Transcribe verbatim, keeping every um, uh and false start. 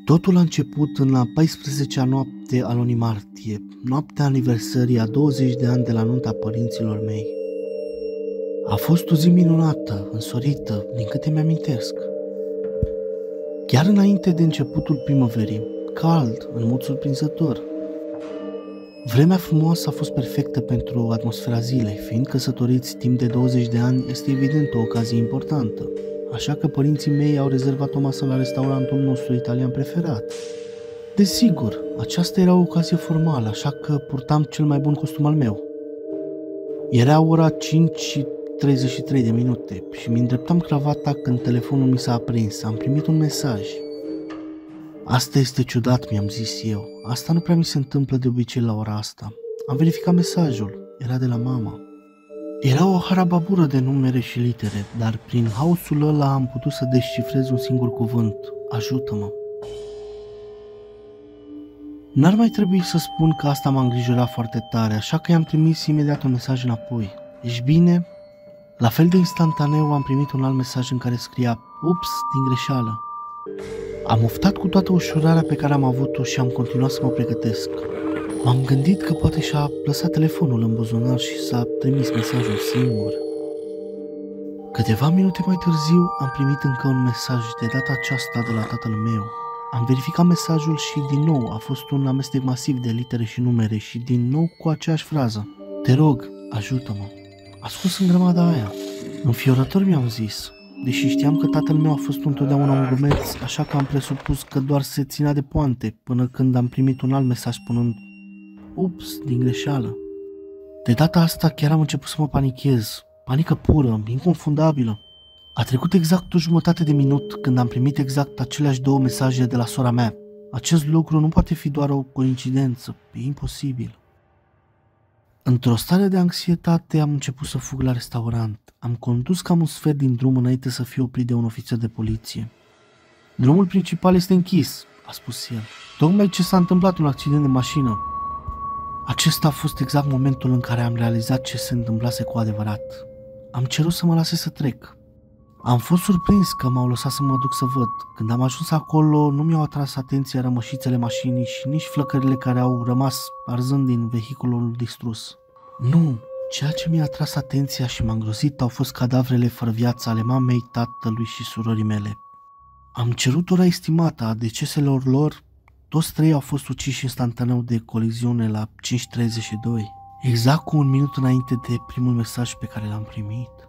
Totul a început în a paisprezecea noapte a lunii martie, noaptea aniversării a douăzeci de ani de la nunta părinților mei. A fost o zi minunată, însorită, din câte mi-amintesc. Chiar înainte de începutul primăverii, cald, în mod surprinzător. Vremea frumoasă a fost perfectă pentru atmosfera zilei, fiind căsătoriți timp de douăzeci de ani, este evident o ocazie importantă. Așa că părinții mei au rezervat o masă la restaurantul nostru italian preferat. Desigur, aceasta era o ocazie formală, așa că purtam cel mai bun costum al meu. Era ora cinci și treizeci și trei de minute și mi îndreptam cravata când telefonul mi s-a aprins. Am primit un mesaj. Asta este ciudat, mi-am zis eu. Asta nu prea mi se întâmplă de obicei la ora asta. Am verificat mesajul. Era de la mama. Era o harababură de numere și litere, dar prin haosul ăla am putut să descifrez un singur cuvânt. Ajută-mă. N-ar mai trebui să spun că asta m-a îngrijorat foarte tare, așa că i-am trimis imediat un mesaj înapoi. Ești bine? La fel de instantaneu am primit un alt mesaj în care scria ups, din greșeală. Am oftat cu toată ușurarea pe care am avut-o și am continuat să mă pregătesc. M-am gândit că poate și-a lăsat telefonul în buzunar și s-a trimis mesajul singur. Câteva minute mai târziu am primit încă un mesaj, de data aceasta de la tatăl meu. Am verificat mesajul și din nou a fost un amestec masiv de litere și numere și din nou cu aceeași frază. Te rog, ajută-mă. A scos în grămada aia. Înfiorător mi-am zis, deși știam că tatăl meu a fost întotdeauna un glumeț, așa că am presupus că doar se ținea de poante, până când am primit un alt mesaj spunând ups, din greșeală. De data asta chiar am început să mă panichez. Panică pură, inconfundabilă. A trecut exact o jumătate de minut când am primit exact aceleași două mesaje de la sora mea. Acest lucru nu poate fi doar o coincidență, e imposibil. Într-o stare de anxietate am început să fug la restaurant. Am condus cam un sfert din drum înainte să fiu oprit de un ofițer de poliție. Drumul principal este închis, a spus el. Tocmai ce s-a întâmplat un accident de mașină. Acesta a fost exact momentul în care am realizat ce se întâmplase cu adevărat. Am cerut să mă lase să trec. Am fost surprins că m-au lăsat să mă duc să văd. Când am ajuns acolo, nu mi-au atras atenția rămășițele mașinii și nici flăcările care au rămas arzând din vehiculul distrus. Nu, ceea ce mi-a atras atenția și m-a îngrozit au fost cadavrele fără viață ale mamei, tatălui și surorii mele. Am cerut ora estimată a deceselor lor. Toți trei au fost uciși instantaneu de coliziune la cinci treizeci și doi, exact cu un minut înainte de primul mesaj pe care l-am primit.